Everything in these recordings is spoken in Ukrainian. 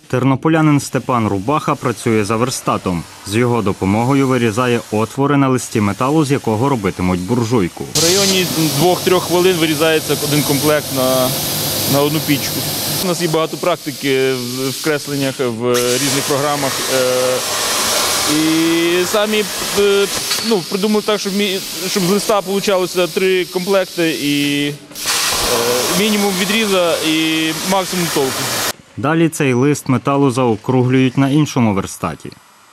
Тернополянин Степан Рубаха працює за верстатом. З його допомогою вирізає отвори на листі металу, з якого робитимуть буржуйку. В районі 2-3 хвилин вирізається один комплект на одну пічку. У нас є багато практики в кресленнях, в різних програмах. І самі придумали так, щоб з листа вийшло 3 комплекти, і мінімум відріза і максимум толку. Далі цей лист металу заокруглюють на іншому верстаті.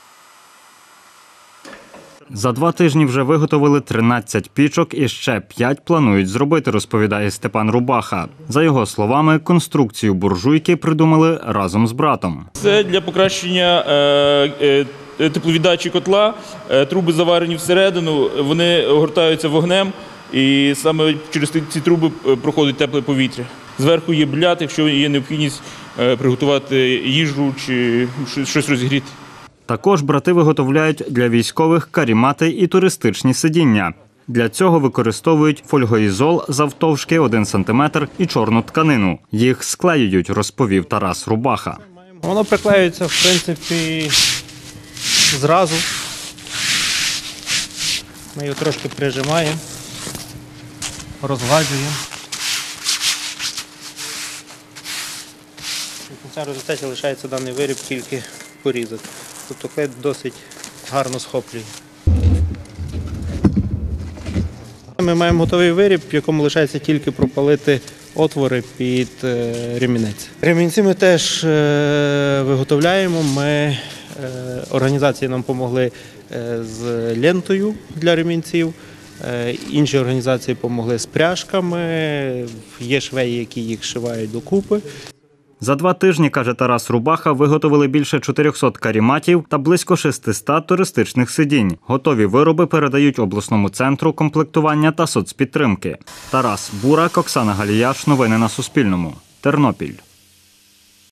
За 2 тижні вже виготовили 13 пічок і ще 5 планують зробити, розповідає Степан Рубаха. За його словами, конструкцію буржуйки придумали разом з братом. Це для покращення тепловіддачі котла. Труби заварені всередину, вони огортаються вогнем і саме через ці труби проходить тепле повітря. Зверху є бляд, якщо є необхідність приготувати їжу чи щось розігріти. Також брати виготовляють для військових карімати і туристичні сидіння. Для цього використовують фольгоізол завтовшки 1 см і чорну тканину. Їх склеюють, розповів Тарас Рубаха. Воно приклеюється, в принципі, зразу. Ми його трошки прижимаємо, розгладжуємо. В кінцевому результаті лишається даний виріб тільки порізати. Тобто клей досить гарно схоплює. Ми маємо готовий виріб, в якому лишається тільки пропалити отвори під ремінець. Ремінці ми теж виготовляємо. Організації нам допомогли з лентою для ремінців, інші організації допомогли з пряжками, є швеї, які їх шивають докупи. За 2 тижні, каже Тарас Рубаха, виготовили більше 400 каріматів та близько 600 туристичних сидінь. Готові вироби передають обласному центру комплектування та соцпідтримки. Тарас Бурак, Оксана Галіяш. Новини на Суспільному. Тернопіль.